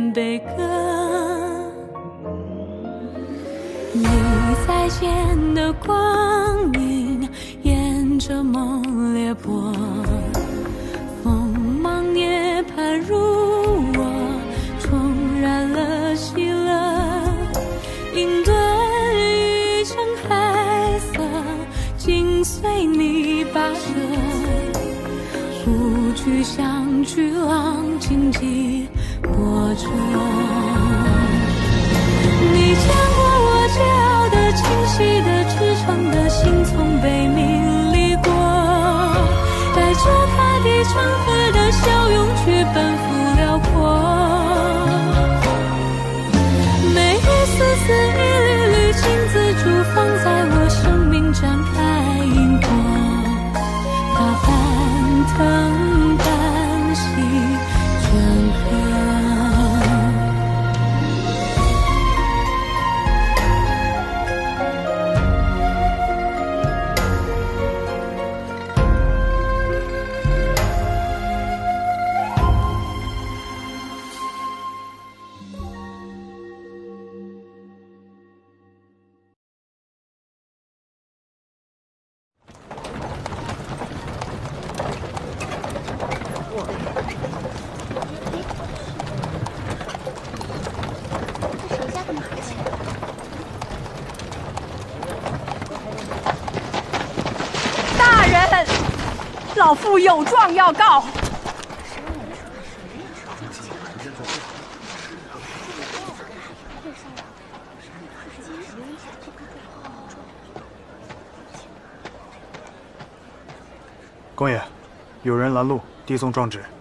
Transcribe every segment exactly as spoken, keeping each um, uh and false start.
人悲歌。你再见的光影，沿着梦裂波，锋芒涅槃入我，重燃了喜乐，应顿一程海色，紧随你跋涉，不去向巨浪荆棘波折。你见过我桀骜的、清晰的、赤诚的心，从被名利过，带着大地成河的笑容去奔赴辽阔。每一丝丝、一缕缕金字珠，放在我生命展开云朵，它翻腾般喜镌刻。 老夫有状要告。 公爷，有人拦路，递送状纸。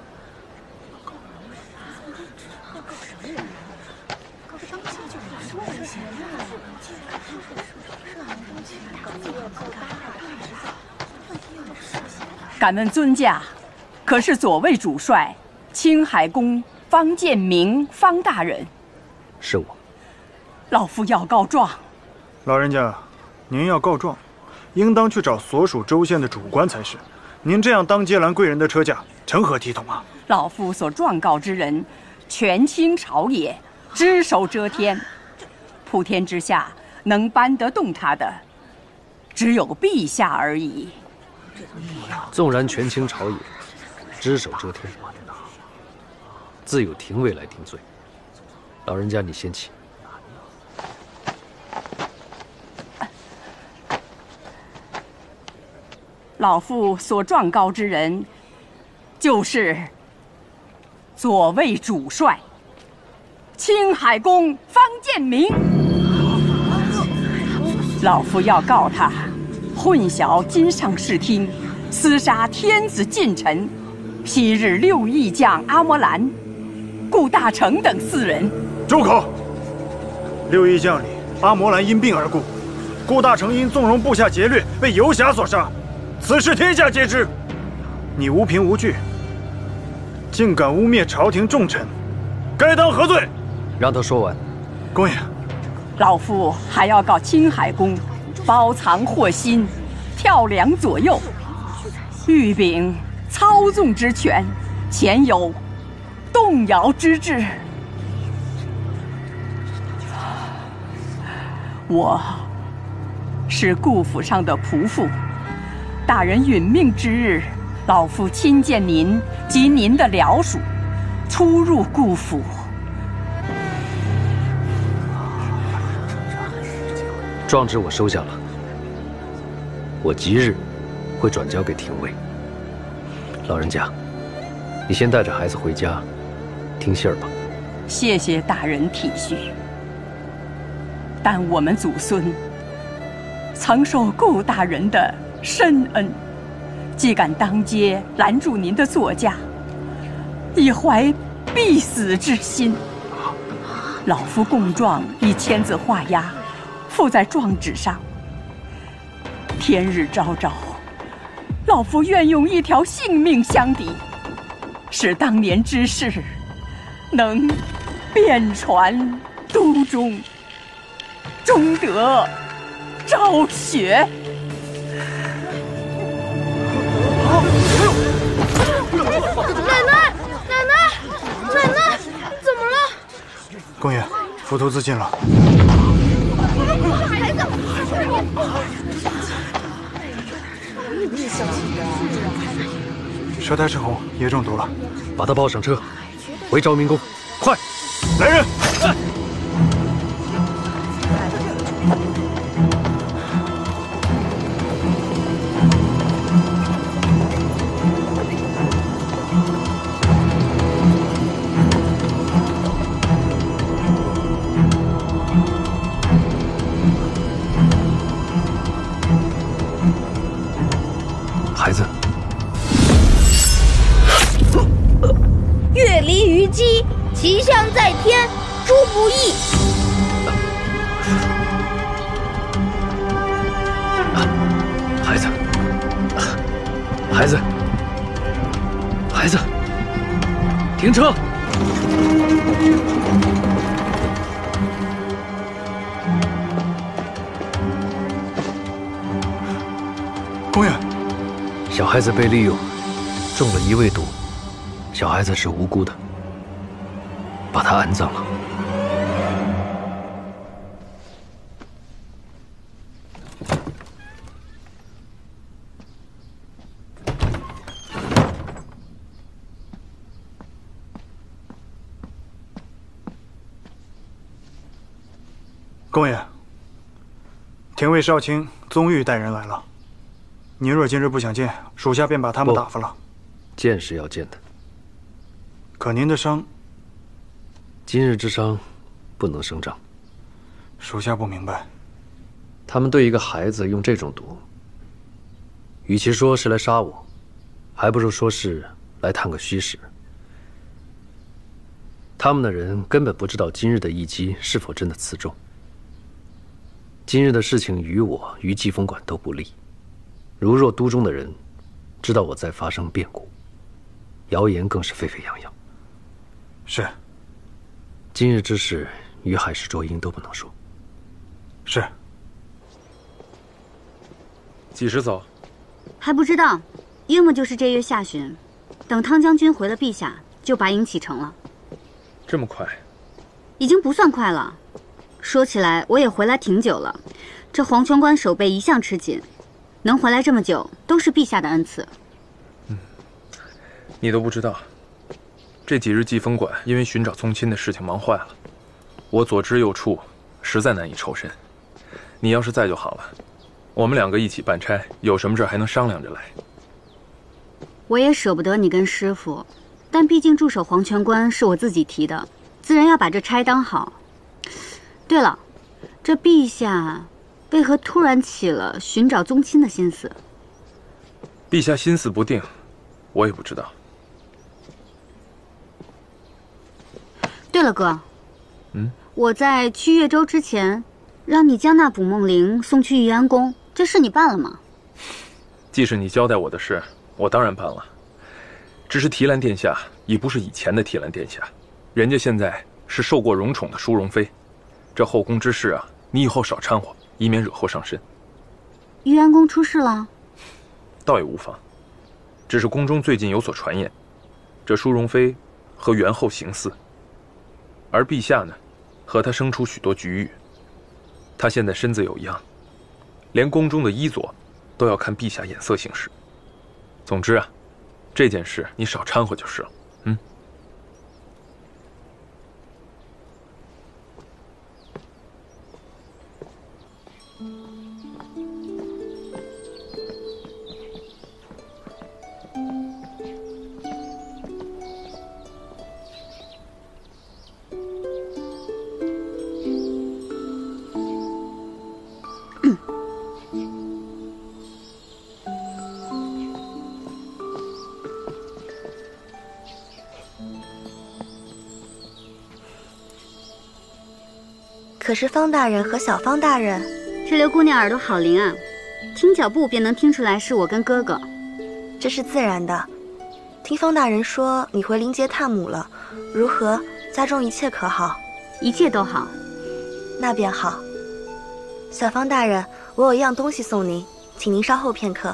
敢问尊驾，可是左卫主帅青海宫方建明方大人？ 是我。 老夫要告状。 老人家，您要告状，应当去找所属州县的主官才是。您这样当街拦贵人的车驾，成何体统啊？ 老夫所状告之人，权倾朝野，只手遮天，普天之下能搬得动他的，只有陛下而已。 纵然权倾朝野，只手遮天，自有廷尉来定罪。老人家，你先起。 老夫所状告之人，就是左卫主帅青海宫方建明。老夫要告他混淆金上视听，厮杀天子近臣，昔日六义将阿摩兰、顾大成等四人。 住口！六义将里，阿摩兰因病而故，顾大成因纵容部下劫掠，被游侠所杀，此事天下皆知。你无凭无据，竟敢污蔑朝廷重臣，该当何罪？ 让他说完。 公爷， 老夫还要告青海宫包藏祸心，跳梁左右，玉秉操纵之权，前有动摇之志。我是顾府上的仆妇，大人殒命之日，老夫亲见您及您的僚属出入顾府。 状纸我收下了，我即日会转交给廷尉。老人家，你先带着孩子回家听信儿吧。 谢谢大人体恤，但我们祖孙曾受顾大人的深恩，既敢当街拦住您的座驾，已怀必死之心。老夫供状已签字画押，附在状纸上。天日昭昭，老夫愿用一条性命相抵，使当年之事能遍传都中，终得昭雪。 奶奶，奶奶，奶奶，怎么了？ 公爷，浮屠自尽了。 孩子， 佘太赤红也中毒了， 把他抱上车，回昭明宫，快！ 来人！ 来。孩子， 月离于鸡，其象在天，诸不易。 孩子，孩子，孩子，停车！ 公爷。 小孩子被利用，中了一味毒。小孩子是无辜的，把他安葬了。 公爷，廷尉少卿宗玉带人来了。 您若今日不想见，属下便把他们打发了。 见是要见的， 可您的伤， 今日之伤，不能声张。 属下不明白。 他们对一个孩子用这种毒，与其说是来杀我，还不如说是来探个虚实。他们的人根本不知道今日的一击是否真的刺中。今日的事情于我于季风馆都不利。 如若都中的人知道我在发生变故，谣言更是沸沸扬扬。 是。 今日之事，于海市卓英都不能说。 是。 几时走？ 还不知道，约莫就是这月下旬。等汤将军回了陛下，就拔营启程了。 这么快？ 已经不算快了。说起来，我也回来挺久了。这黄泉关守备一向吃紧。 能回来这么久，都是陛下的恩赐。 嗯，你都不知道，这几日季风馆因为寻找宗亲的事情忙坏了，我左支右绌，实在难以抽身。你要是在就好了，我们两个一起办差，有什么事还能商量着来。 我也舍不得你跟师傅，但毕竟驻守黄泉关是我自己提的，自然要把这差当好。对了，这陛下。 为何突然起了寻找宗亲的心思？ 陛下心思不定，我也不知道。 对了，哥， 嗯， 我在去越州之前，让你将那捕梦铃送去玉安宫，这事你办了吗？ 既是你交代我的事，我当然办了。只是提篮殿下已不是以前的提篮殿下，人家现在是受过荣宠的淑容妃，这后宫之事啊，你以后少掺和。 以免惹祸上身。 玉安宫出事了， 倒也无妨，只是宫中最近有所传言，这淑容妃和元后行似，而陛下呢，和她生出许多局域。她现在身子有恙，连宫中的医佐都要看陛下眼色行事。总之啊，这件事你少掺和就是了。嗯。 可是方大人和小方大人， 这刘姑娘耳朵好灵啊，听脚步便能听出来是我跟哥哥。 这是自然的。听方大人说你回灵节探母了，如何？家中一切可好？ 一切都好。 那便好。小方大人，我有一样东西送您，请您稍后片刻。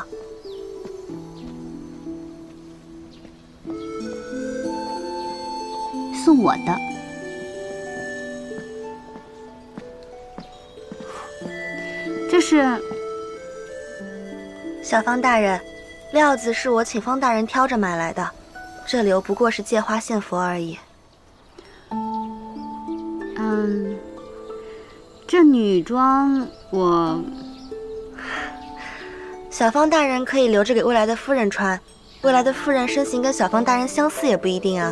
送我的。 这是小方大人，料子是我请方大人挑着买来的，这流不过是借花献佛而已。 嗯，这女装我…… 小方大人可以留着给未来的夫人穿，未来的夫人身形跟小方大人相似也不一定啊。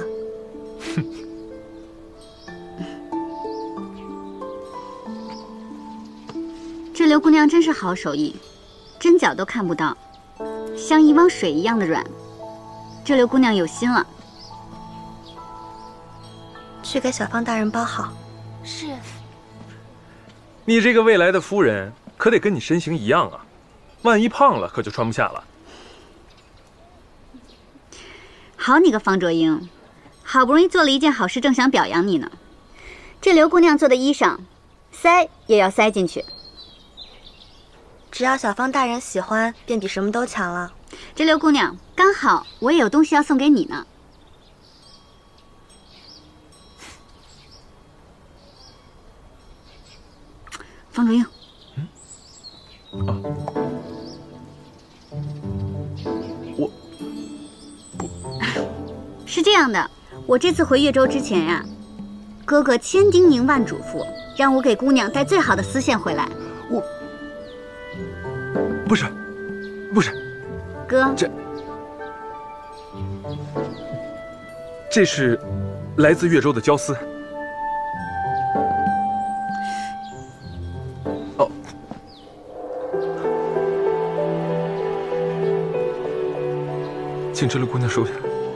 这刘姑娘真是好手艺，针脚都看不到，像一汪水一样的软。这刘姑娘有心了。 去给小方大人包好。 是。 你这个未来的夫人可得跟你身形一样啊，万一胖了可就穿不下了。 好你个方卓英，好不容易做了一件好事，正想表扬你呢。这刘姑娘做的衣裳，塞也要塞进去。 只要小方大人喜欢，便比什么都强了。 这刘姑娘，刚好我也有东西要送给你呢。方卓英， 嗯，啊，我不是这样的，我这次回越州之前呀、啊，哥哥千叮咛万嘱咐，让我给姑娘带最好的丝线回来。 我不是，不是， 哥， 这这是来自越州的胶丝。哦，请这位姑娘收下。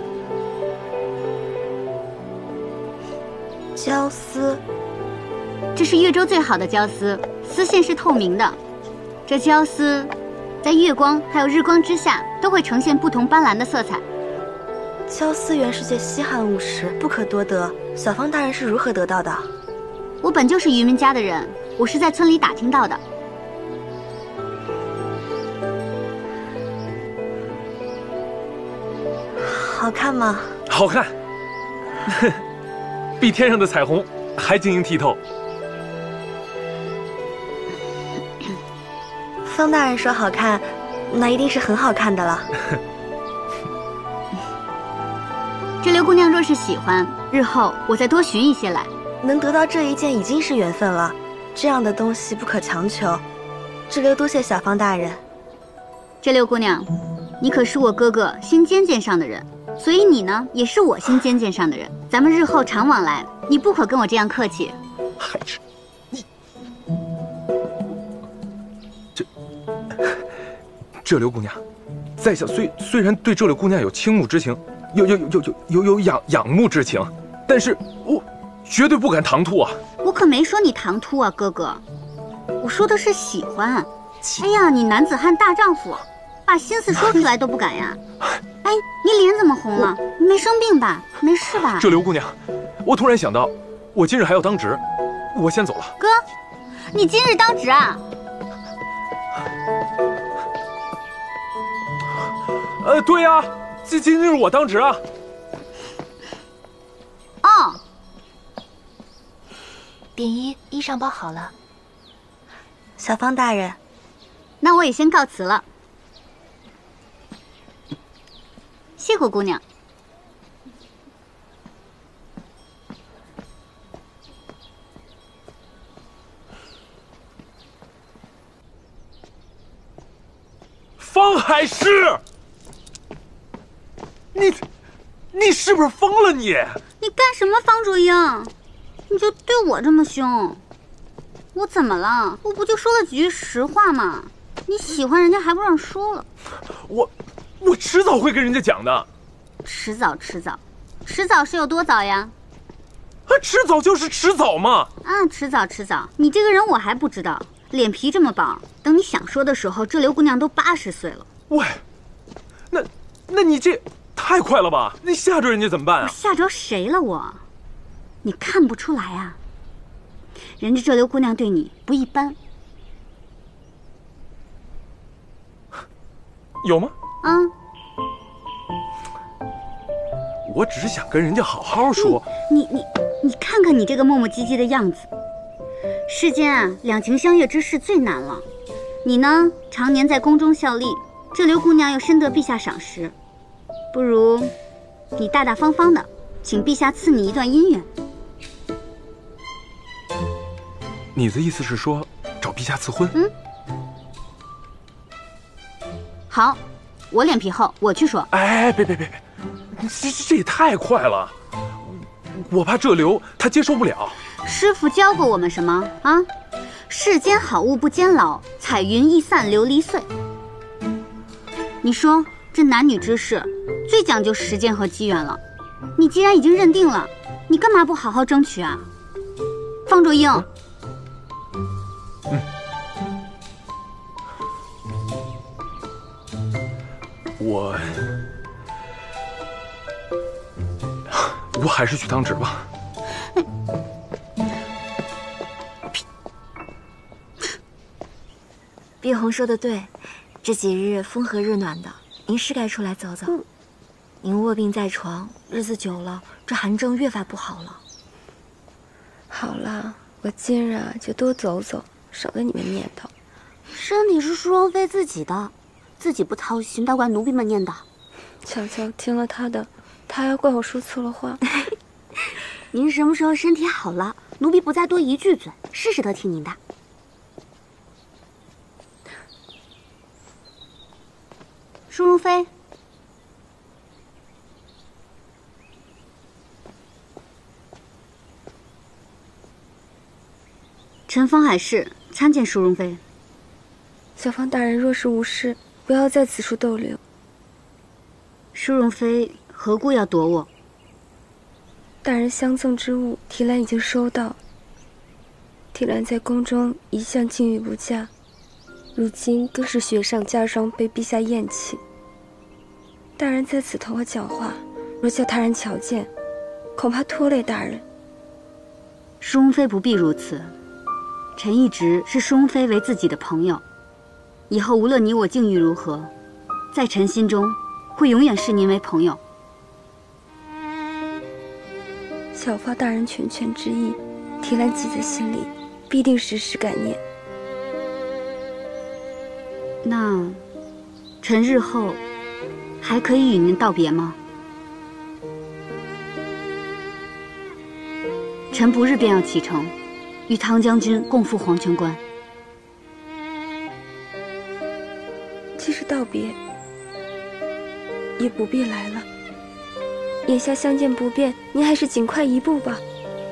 胶丝， 这是越州最好的胶丝，丝线是透明的。这胶丝在月光还有日光之下都会呈现不同斑斓的色彩。 胶丝原是件稀罕物实，不可多得。小方大人是如何得到的？ 我本就是渔民家的人，我是在村里打听到的。 好看吗？ 好看，比天上的彩虹还晶莹剔透。 方大人说好看，那一定是很好看的了。 这刘姑娘若是喜欢，日后我再多寻一些来。 能得到这一件已经是缘分了，这样的东西不可强求。这刘多谢小方大人。 这刘姑娘，你可是我哥哥心尖尖上的人，所以你呢也是我心尖尖上的人。咱们日后常往来，你不可跟我这样客气。 还是你这这刘姑娘，在下虽虽然对这刘姑娘有倾慕之情，有有有有有有有仰仰慕之情，但是我绝对不敢唐突啊！ 我可没说你唐突啊，哥哥，我说的是喜欢。哎呀，你男子汉大丈夫，把心思说出来都不敢呀！哎，你脸怎么红了？你没生病吧？没事吧？ 这刘姑娘，我突然想到，我今日还要当值，我先走了。 哥，你今日当值啊？ 呃，对呀、啊，今今日我当值啊。 哦。 典衣衣裳包好了。 小方大人， 那我也先告辞了。谢过姑娘。 方海师，你你是不是疯了你？ 你干什么，方卓英？你就对我这么凶？我怎么了？我不就说了几句实话吗？你喜欢人家还不让说了？ 我我迟早会跟人家讲的。 迟早迟早，迟早是有多早呀？ 啊，迟早就是迟早嘛。 啊，迟早迟早，你这个人我还不知道，脸皮这么薄。等你想说的时候，这刘姑娘都八十岁了。 喂，那那你这太快了吧？你吓着人家怎么办啊？ 我吓着谁了我？你看不出来啊？人家这刘姑娘对你不一般。 有吗？ 嗯。 我只是想跟人家好好说。 你你你看看你这个磨磨唧唧的样子。世间啊，两情相悦之事最难了。 你呢，常年在宫中效力，这刘姑娘又深得陛下赏识，不如你大大方方的，请陛下赐你一段姻缘。 你的意思是说，找陛下赐婚？ 嗯。好，我脸皮厚，我去说。 哎，别别别别，这这也太快了，我怕这刘他接受不了。 师父教过我们什么啊？世间好物不坚牢，彩云易散琉璃碎。你说这男女之事，最讲究时间和机缘了。你既然已经认定了，你干嘛不好好争取啊？方卓英。 嗯。我，我还是去当值吧。 碧红说的对，这几日风和日暖的，您是该出来走走。嗯、您卧病在床，日子久了，这寒症越发不好了。 好了，我今日啊就多走走，少跟你们念叨。 身体是淑容妃自己的，自己不操心，倒怪奴婢们念叨。 巧巧听了他的，他还要怪我说错了话。 您什么时候身体好了，奴婢不再多一句嘴，事事都听您的。淑容妃，臣方海氏参见淑容妃。 小芳大人若是无事，不要在此处逗留。 淑容妃何故要躲我？ 大人相赠之物，提兰已经收到。提兰在宫中一向境遇不佳，如今更是雪上加霜，被陛下厌弃。大人在此同我讲话，若叫他人瞧见，恐怕拖累大人。 淑容妃不必如此，臣一直视淑容妃为自己的朋友，以后无论你我境遇如何，在臣心中会永远视您为朋友。 小发大人全权之意，提兰记在心里，必定时时感念。 那，臣日后还可以与您道别吗？臣不日便要启程，与汤将军共赴黄泉关。 即使道别，也不必来了。眼下相见不便，您还是尽快一步吧。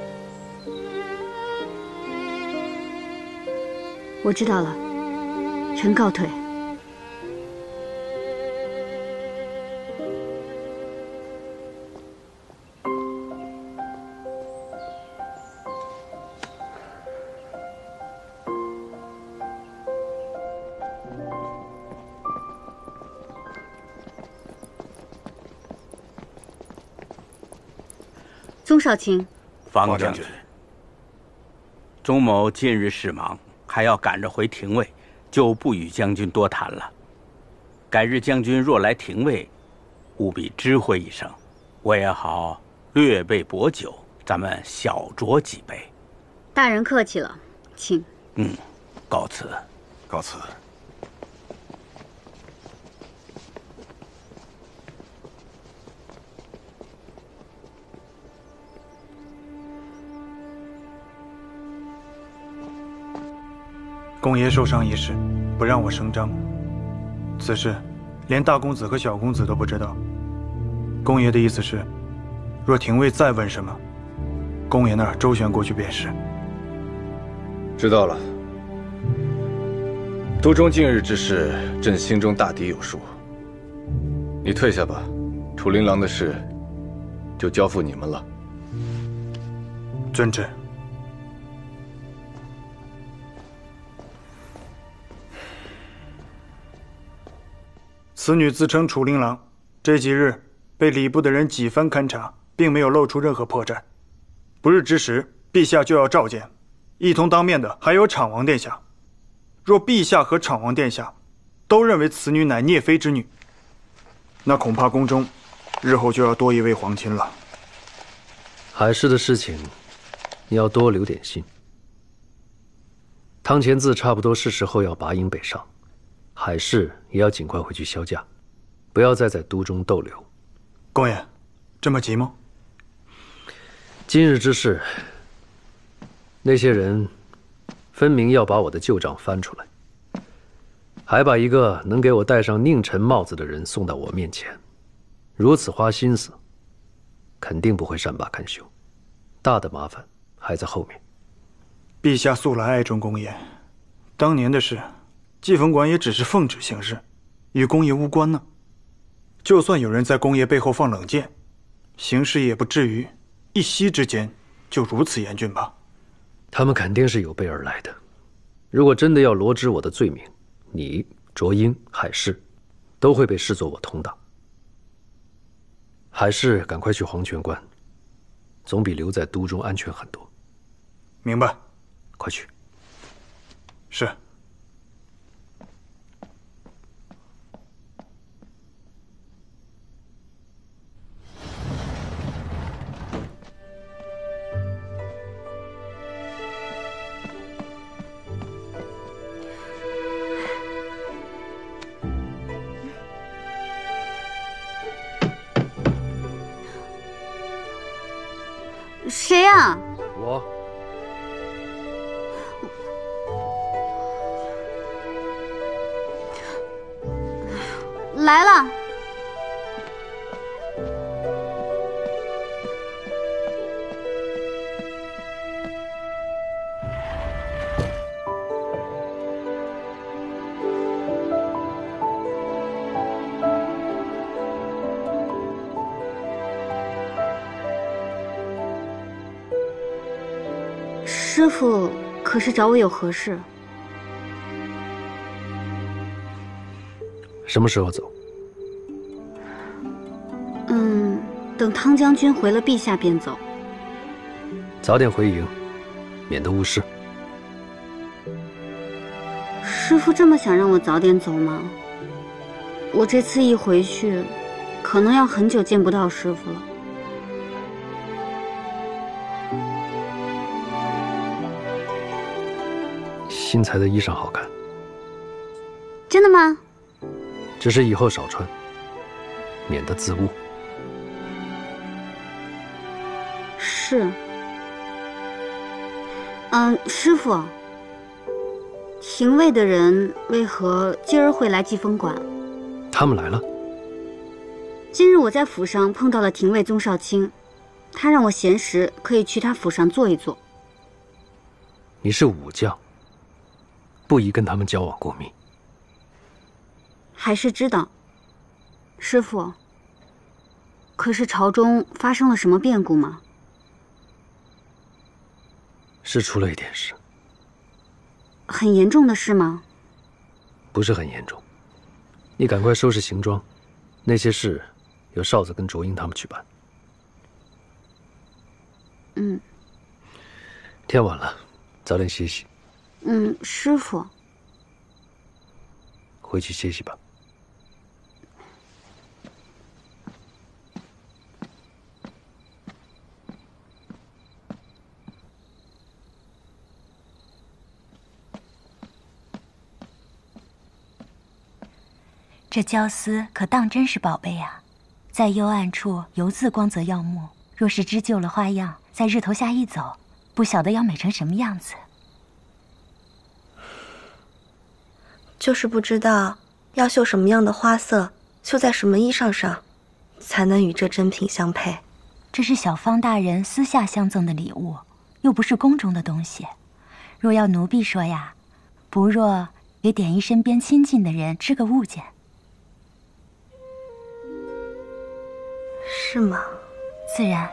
我知道了，臣告退。宗少卿， 方将军，钟某近日事忙，还要赶着回廷尉，就不与将军多谈了。改日将军若来廷尉，务必知会一声，我也好略备薄酒，咱们小酌几杯。 大人客气了，请。 嗯，告辞。 告辞。 公爷受伤一事，不让我声张。此事，连大公子和小公子都不知道。公爷的意思是，若廷尉再问什么，公爷那儿周旋过去便是。 知道了。都中近日之事，朕心中大抵有数。你退下吧，楚琳琅的事就交付你们了。 遵旨。此女自称楚琳琅，这几日被礼部的人几番勘察，并没有露出任何破绽。不日之时，陛下就要召见，一同当面的还有昶王殿下。若陛下和昶王殿下都认为此女乃聂妃之女，那恐怕宫中日后就要多一位皇亲了。 海氏的事情，你要多留点心。 汤前字差不多是时候要拔营北上，海氏也要尽快回去销假，不要再在都中逗留。 公爷，这么急吗？ 今日之事，那些人分明要把我的旧账翻出来，还把一个能给我戴上佞臣帽子的人送到我面前，如此花心思，肯定不会善罢甘休，大的麻烦还在后面。 陛下素来爱重公爷，当年的事，祭凤馆也只是奉旨行事，与公爷无关呢。就算有人在公爷背后放冷箭，形势也不至于一夕之间就如此严峻吧？ 他们肯定是有备而来的。如果真的要罗织我的罪名，你、卓英、海氏，都会被视作我同党。海氏赶快去黄泉关，总比留在都中安全很多。 明白。 快去。 是。 谁呀？ 我。 来了。师父可是找我有何事？ 什么时候走？ 嗯，等汤将军回了陛下便走。 早点回营，免得误事。 师父这么想让我早点走吗？我这次一回去，可能要很久见不到师父了。 新裁的衣裳好看。 真的吗？ 只是以后少穿，免得自误。 是。嗯，师父，廷尉的人为何今儿会来祭风馆？ 他们来了。 今日我在府上碰到了廷尉宗少卿，他让我闲时可以去他府上坐一坐。 你是武将，不宜跟他们交往过密。 还是知道。师父，可是朝中发生了什么变故吗？ 是出了一点事。 很严重的事吗？ 不是很严重。你赶快收拾行装，那些事由少子跟卓英他们去办。 嗯。 天晚了，早点歇息。 嗯，师父。 回去歇息吧。 这胶丝可当真是宝贝啊，在幽暗处犹自光泽耀目。若是织就了花样，在日头下一走，不晓得要美成什么样子。 就是不知道要绣什么样的花色，绣在什么衣裳上，才能与这珍品相配。 这是小方大人私下相赠的礼物，又不是宫中的东西。若要奴婢说呀，不若给典衣身边亲近的人织个物件。 是吗？ 自然。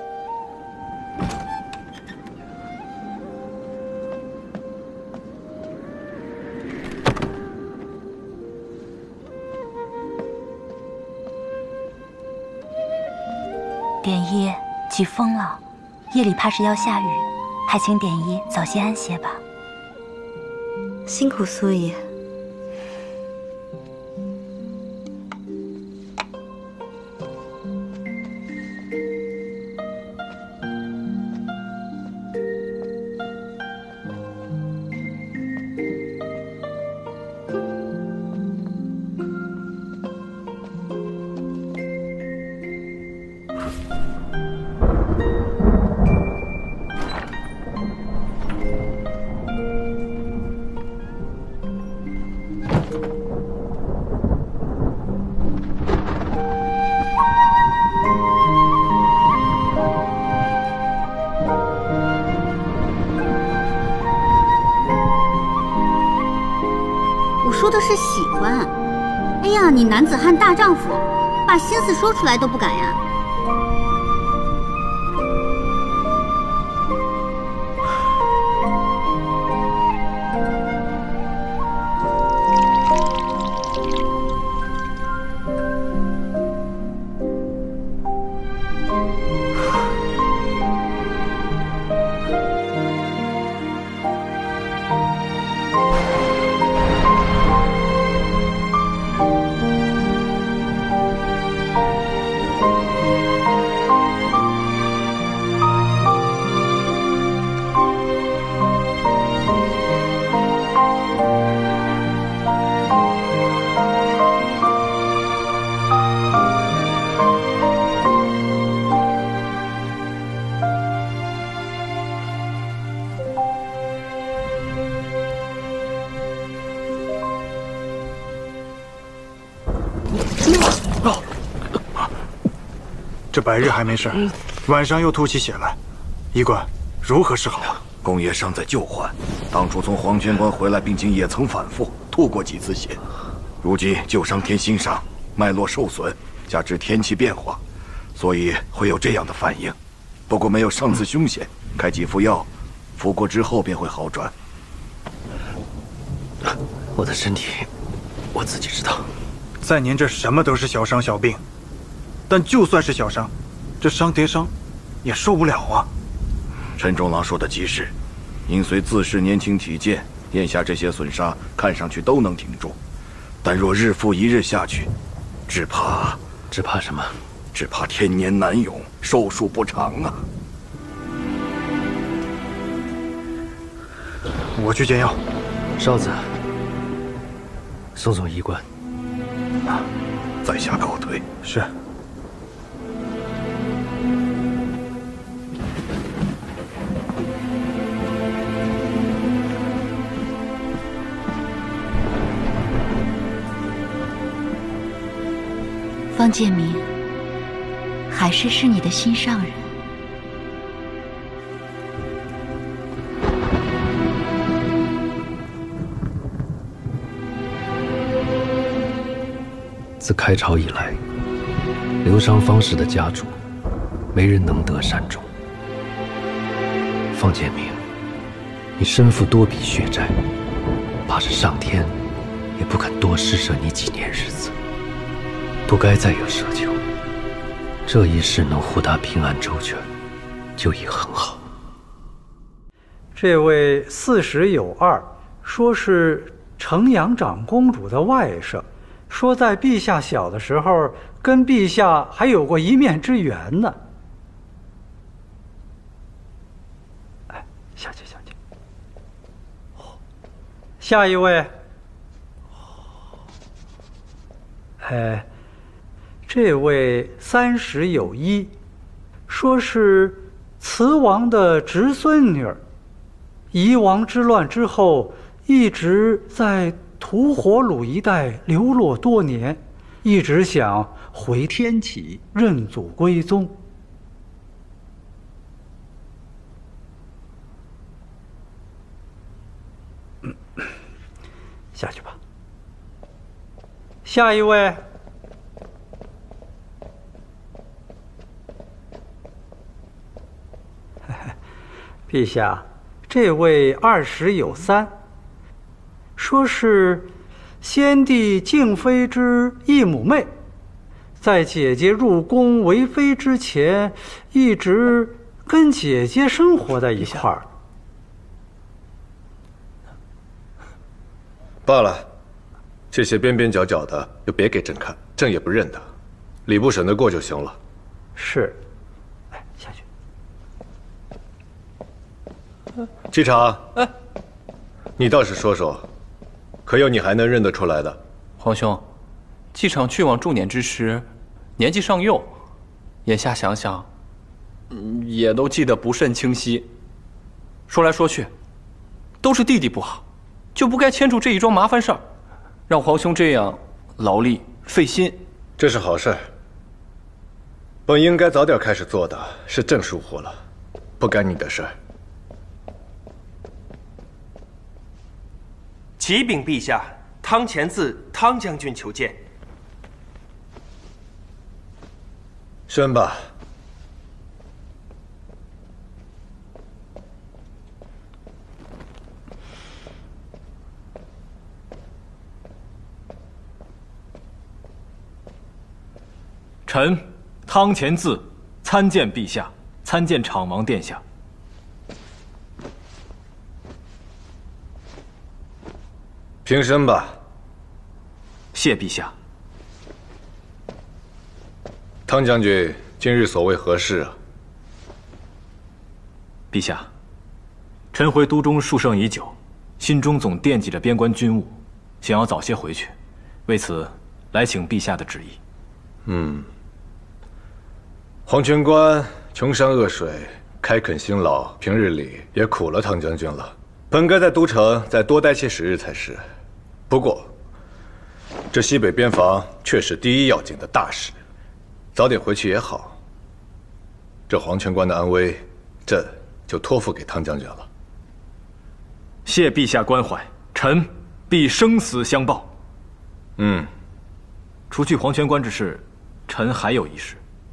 典衣，起风了，夜里怕是要下雨，还请典衣早些安歇吧。 辛苦苏爷。 说的是喜欢。哎呀，你男子汉大丈夫，把心思说出来都不敢呀。 这白日还没事，晚上又吐起血来，医官如何是好？ 公爷尚在救患，当初从黄泉关回来，病情也曾反复，吐过几次血。如今旧伤添新伤，脉络受损，加之天气变化，所以会有这样的反应。不过没有上次凶险，开几副药，服过之后便会好转。 我的身体，我自己知道。 在您这什么都是小伤小病。但就算是小伤，这伤叠伤，也受不了啊。 陈中郎说的极是，您虽自恃年轻体健，眼下这些损伤看上去都能挺住，但若日复一日下去，只怕…… 只怕什么？ 只怕天年难永，寿数不长啊。 我去煎药。 少子，送送医官。 啊，在下告退。 是。 方建明，还是是你的心上人。 自开朝以来，流伤方氏的家主，没人能得善终。方建明，你身负多笔血债，怕是上天也不肯多施舍你几年日子。不该再有奢求，这一世能护他平安周全，就已很好。 这位四十有二，说是城阳长公主的外甥，说在陛下小的时候跟陛下还有过一面之缘呢。哎，下去下去。下一位。哎。这位三十有一，说是慈王的侄孙女儿，夷王之乱之后，一直在吐火鲁一带流落多年，一直想回天启认祖归宗。嗯，下去吧。下一位。陛下，这位二十有三，说是先帝敬妃之义母妹，在姐姐入宫为妃之前，一直跟姐姐生活在一块儿。 罢了，这些边边角角的就别给朕看，朕也不认得，礼不审得过就行了。 是。哎，下去。 机场，哎，你倒是说说，可有你还能认得出来的？ 皇兄，机场去往驻辇之时，年纪尚幼，眼下想想，嗯，也都记得不甚清晰。说来说去，都是弟弟不好，就不该牵出这一桩麻烦事儿，让皇兄这样劳力费心。 这是好事儿，本应该早点开始做的，是朕疏忽了，不干你的事儿。 启禀陛下， 汤前字汤将军求见。 宣吧。 臣汤前字参见陛下，参见昶王殿下。 平身吧。 谢陛下。 汤将军今日所为何事啊？ 陛下，臣回都中数胜已久，心中总惦记着边关军务，想要早些回去，为此来请陛下的旨意。 嗯。黄泉关穷山恶水，开垦辛劳，平日里也苦了汤将军了。本该在都城再多待些时日才是。不过，这西北边防却是第一要紧的大事，早点回去也好。这黄泉关的安危，朕就托付给汤将军了。 谢陛下关怀，臣必生死相报。 嗯。 除去黄泉关之事，臣还有一事。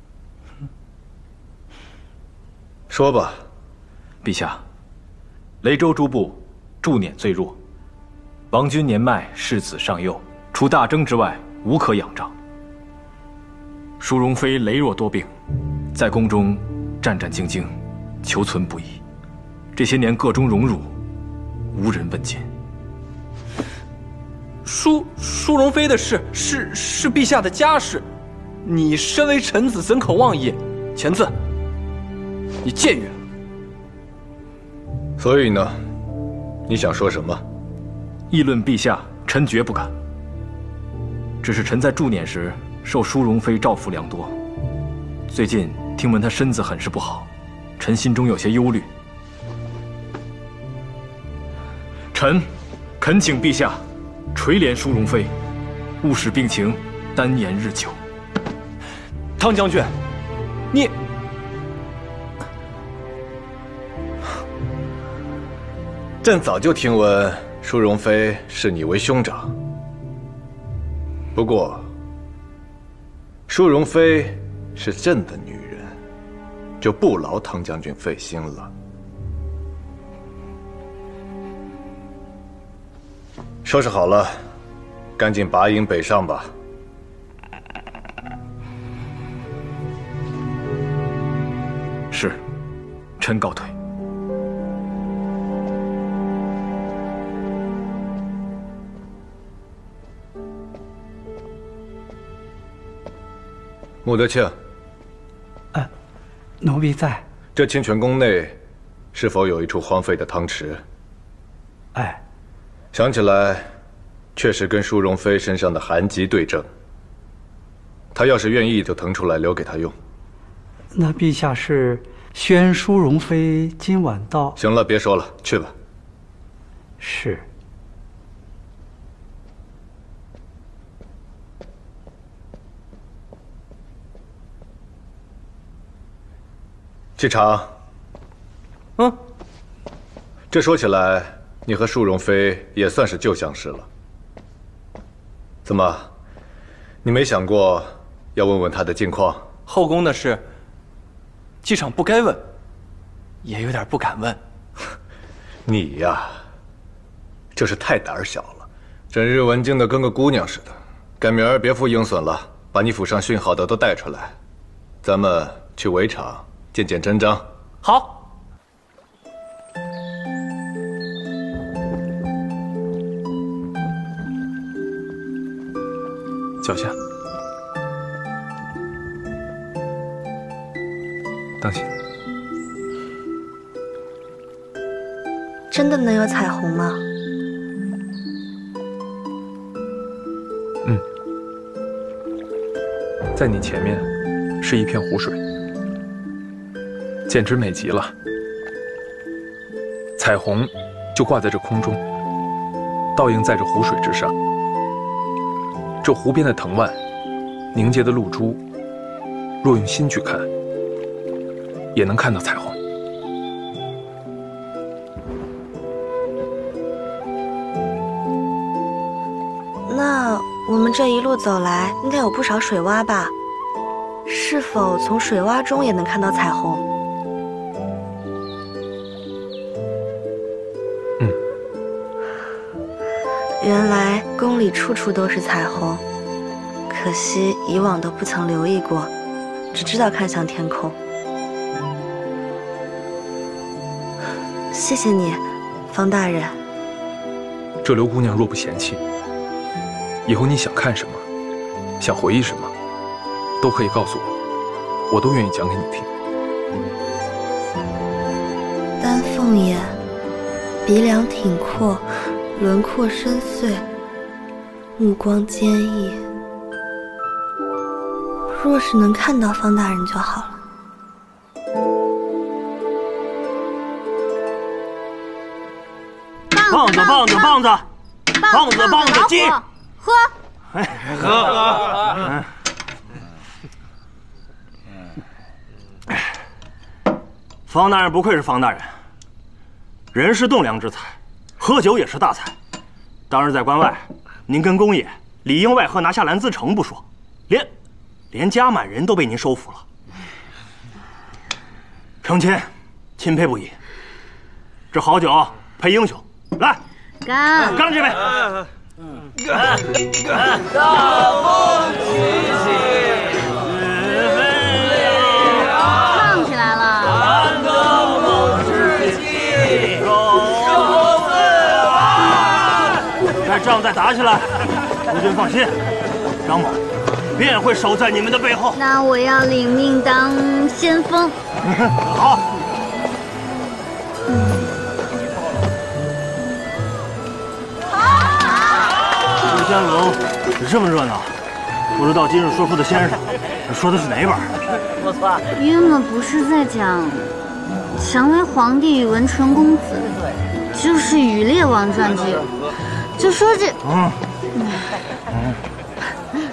说吧。 陛下，雷州诸部驻捻最弱，王军年迈，世子尚幼，除大征之外，无可仰仗。舒容妃羸弱多病，在宫中战战兢兢，求存不已。这些年各中荣辱，无人问津。 舒舒容妃的事是是陛下的家事，你身为臣子，怎可妄议？前字，你僭越了。 所以呢，你想说什么？ 议论陛下，臣绝不敢。只是臣在驻捻时，受舒容妃照拂良多。最近听闻她身子很是不好，臣心中有些忧虑。臣恳请陛下垂怜舒容妃，勿使病情单延日久。 汤将军，你朕早就听闻舒容妃视你为兄长，不过舒容妃是朕的女人，就不劳汤将军费心了。收拾好了，赶紧拔营北上吧。 是，臣告退。 穆德庆， 呃，奴婢在。 这清泉宫内是否有一处荒废的汤池？ 哎， 想起来，确实跟舒容妃身上的寒疾对症。她要是愿意，就腾出来留给她用。 那陛下是宣舒容妃今晚到？ 行了，别说了，去吧。 是。 季常， 嗯， 这说起来，你和舒容妃也算是旧相识了。怎么，你没想过要问问她的近况？ 后宫的事，季常不该问，也有点不敢问。 你呀，就是太胆小了，整日文静的跟个姑娘似的。改明儿别赴鹰隼了，把你府上训好的都带出来，咱们去围场见见真章。 好。 脚下，当心。 真的能有彩虹吗？ 嗯，在你前面是一片湖水，简直美极了。彩虹就挂在这空中，倒映在这湖水之上。这湖边的藤蔓，凝结的露珠，若用心去看，也能看到彩虹。 我们这一路走来，应该有不少水洼吧？是否从水洼中也能看到彩虹？ 嗯。 原来宫里处处都是彩虹，可惜以往都不曾留意过，只知道看向天空。谢谢你，方大人。 这刘姑娘若不嫌弃，以后你想看什么，想回忆什么，都可以告诉我，我都愿意讲给你听。 丹凤眼，鼻梁挺阔，轮廓深邃，目光坚毅。若是能看到方大人就好了。 棒子，棒子，棒子，棒子，棒子，鸡， 喝， 喝喝。方大人不愧是方大人，人是栋梁之才，喝酒也是大才。当日在关外，您跟公爷里应外合拿下兰姿城不说，连连家满人都被您收服了。成谦，钦佩不已。这好酒配英雄。来， 干！ 干了这杯！ 干！干！大风起兮， 唱起来了。 安得梦之气，守四海。 待仗再打起来，夫君放心，张某便会守在你们的背后。 那我要领命当先锋。 好。仙楼这么热闹，不知道今日说书的先生说的是哪本？ 不错。 约莫不是在讲蔷薇皇帝与文成公子，就是《羽猎王传记》，就说这……嗯嗯。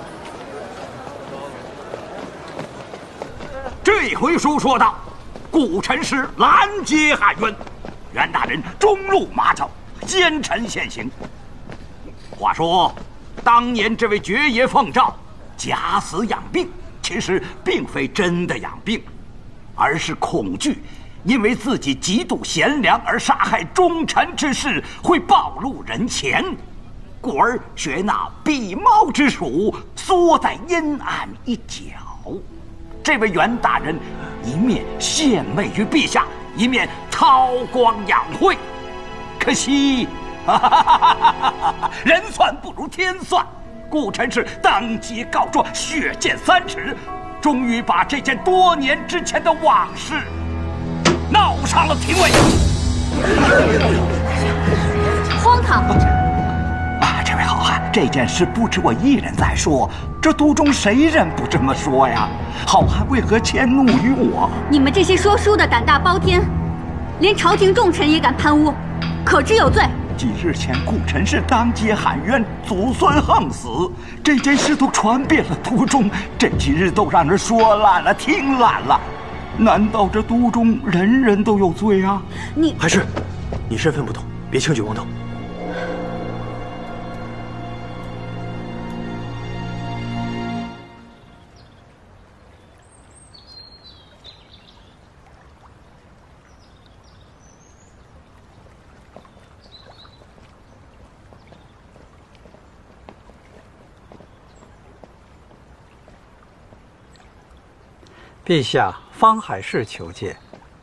这回书说道，故臣是拦截汉冤，袁大人中路马脚，奸臣现行。话说，当年这位爵爷奉诏假死养病，其实并非真的养病，而是恐惧因为自己极度贤良而杀害忠臣之事会暴露人前，故而学那避猫之术，缩在阴暗一角。这位袁大人一面献媚于陛下，一面韬光养晦，可惜。人算不如天算，故臣是当即告状，血溅三尺，终于把这件多年之前的往事闹上了廷尉。 荒唐！ 啊，这位好汉，这件事不止我一人在说，这都中谁人不这么说呀？好汉为何迁怒于我？ 你们这些说书的胆大包天，连朝廷重臣也敢攀污，可知有罪。 几日前，顾臣是当街喊冤，祖孙横死，这件事都传遍了都中，这几日都让人说烂了，听烂了。难道这都中人人都有罪啊？ 你还是，你身份不同，别轻举妄动。 陛下，方海市求见。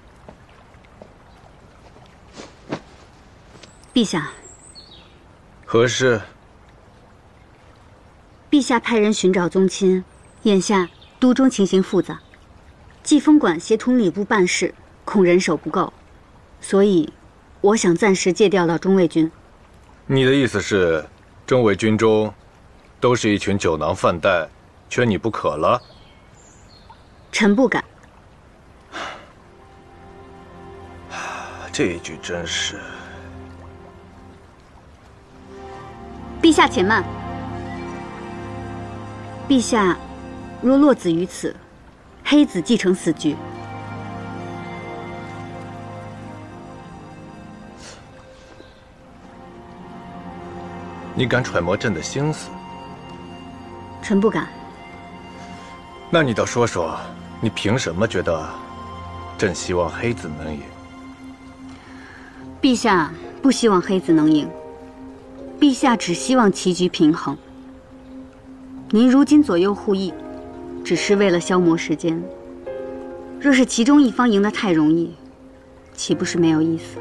陛下， 何事？ 陛下派人寻找宗亲，眼下都中情形复杂，季风馆协同礼部办事，恐人手不够，所以我想暂时借调到中卫军。 你的意思是，中卫军中都是一群酒囊饭袋，缺你不可了？ 臣不敢。 这一句真是…… 陛下且慢。陛下若落子于此，黑子继承死局。 你敢揣摩朕的心思， 臣不敢。 那你倒说说，你凭什么觉得朕希望黑子能赢？ 陛下不希望黑子能赢，陛下只希望棋局平衡。您如今左右互易，只是为了消磨时间。若是其中一方赢得太容易，岂不是没有意思？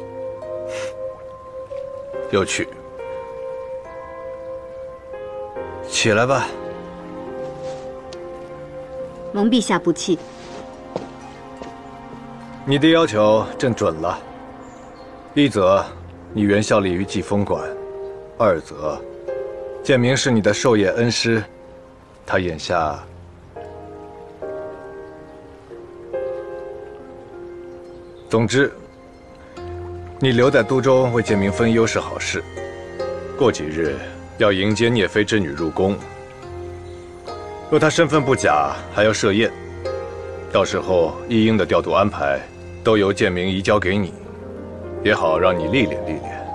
有趣。起来吧。 蒙陛下不弃。 你的要求朕准了。一则，你原效力于济风馆；二则，建明是你的授业恩师，他眼下……总之，你留在都中为建明分忧是好事。过几日要迎接聂妃之女入宫，若她身份不假，还要设宴，到时候一应的调度安排都由建明移交给你，也好让你历练历练。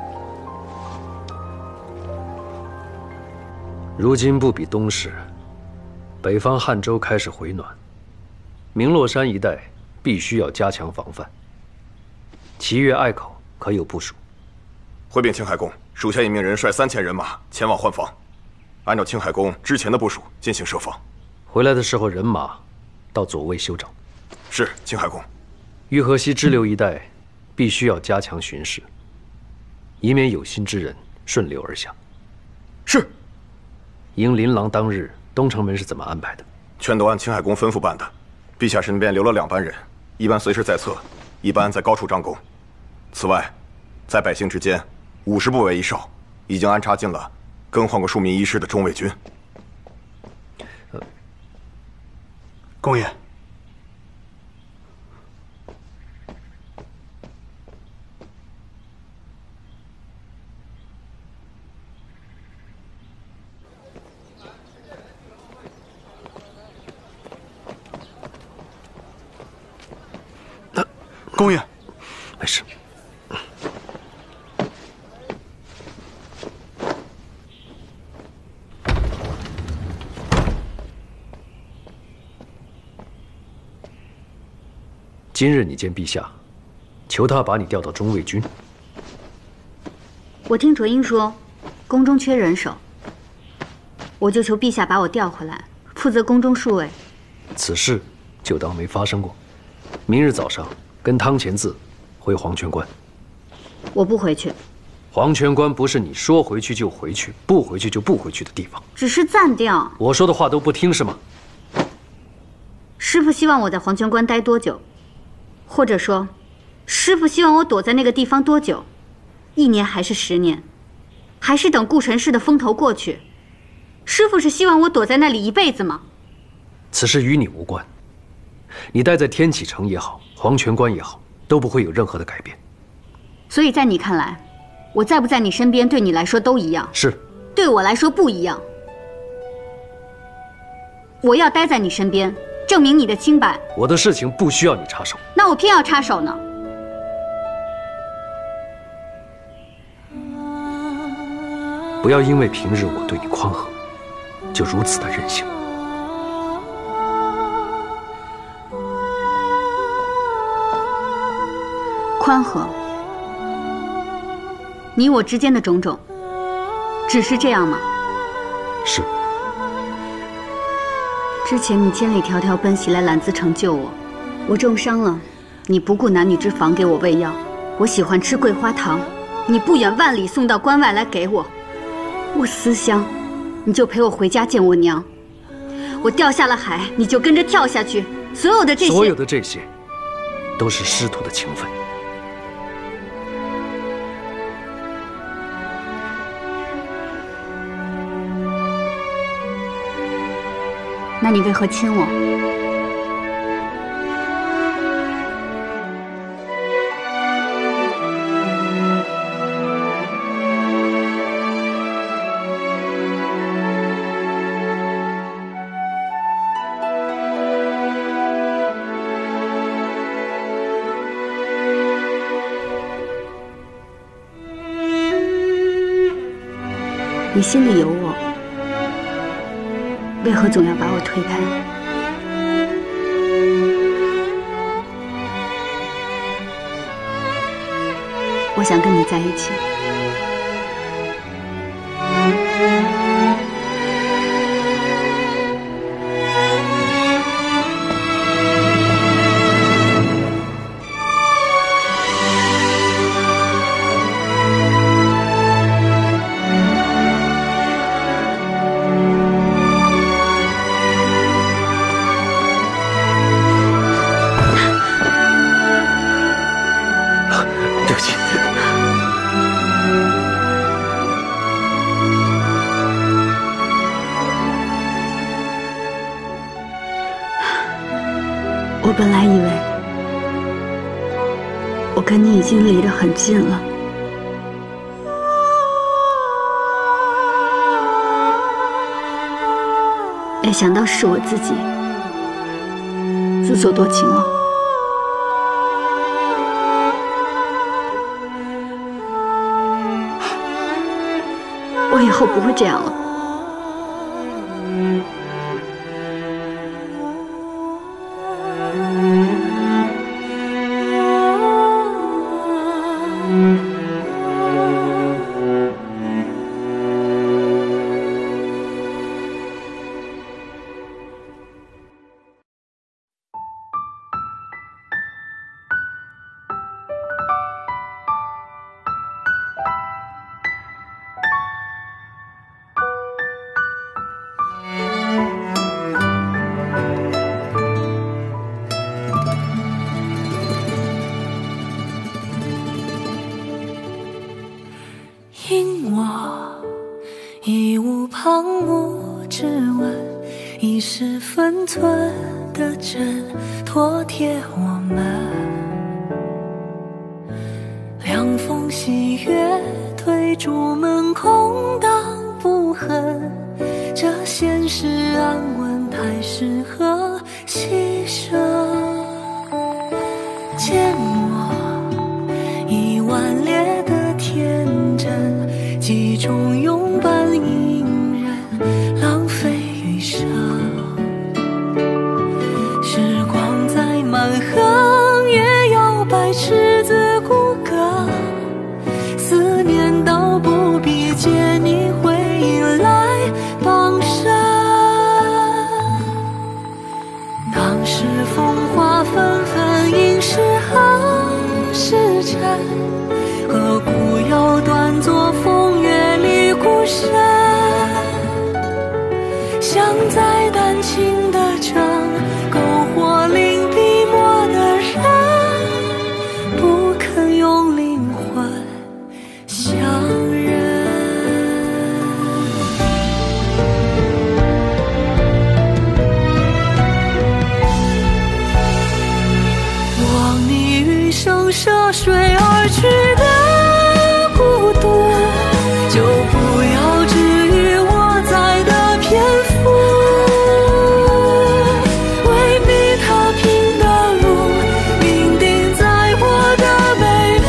如今不比东时，北方汉州开始回暖，明洛山一带必须要加强防范。齐越隘口可有部署？ 回禀青海公，属下已命人率三千人马前往换防，按照青海公之前的部署进行设防。 回来的时候人马到左卫休整。 是，青海公。 玉河西支流一带必须要加强巡视，以免有心之人顺流而下。 是。 迎琳琅当日，东城门是怎么安排的？ 全都按青海公吩咐办的。陛下身边留了两班人，一班随时在侧，一班在高处张弓。此外，在百姓之间，五十步为一哨，已经安插进了更换过数名医师的中卫军。 呃，公爷。公爷， 没事。今日你见陛下，求他把你调到中卫军。 我听卓英说，宫中缺人手，我就求陛下把我调回来，负责宫中戍卫。 此事就当没发生过。明日早上跟汤乾字回黄泉关。 我不回去。 黄泉关不是你说回去就回去，不回去就不回去的地方。 只是暂调。 我说的话都不听是吗？ 师父希望我在黄泉关待多久？或者说，师父希望我躲在那个地方多久？一年还是十年？还是等顾辰氏的风头过去？师父是希望我躲在那里一辈子吗？ 此事与你无关。你待在天启城也好，黄泉关也好，都不会有任何的改变。 所以在你看来，我在不在你身边，对你来说都一样。 是。 对我来说不一样。我要待在你身边，证明你的清白。 我的事情不需要你插手。 那我偏要插手呢？ 不要因为平日我对你宽和，就如此的任性。 宽和，你我之间的种种，只是这样吗？ 是。 之前你千里迢迢奔袭来揽淄城救我，我重伤了，你不顾男女之防给我喂药。我喜欢吃桂花糖，你不远万里送到关外来给我。我思乡，你就陪我回家见我娘。我掉下了海，你就跟着跳下去。所有的这些， 所有的这些，都是师徒的情分。 那你为何亲我？你心里有我， 为何总要把我推开？我想跟你在一起。我本来以为我跟你已经离得很近了，没想到是我自己自作多情了。我以后不会这样了。 因我义无旁骛之问，一时分寸的针妥帖我们。凉风细月推朱门，空荡不恨。这现实安稳，太适合牺牲。见我一万列的天真，集中拥伴隐忍，浪费余生。时光再蛮横，也要百尺子骨骼。思念倒不必借你回应来傍身。当时风华纷纷，应是好时辰。何故要端坐风月里孤身？想再丹青的筝，篝火令笔墨的人，不肯用灵魂相认。望你余生涉水而去的孤独，就不要至于我在的篇幅。未必踏平的路，铭定在我的眉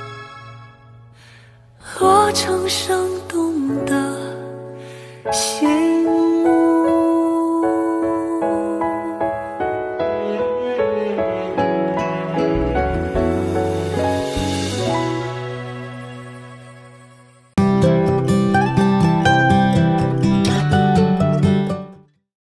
目，落成生动的写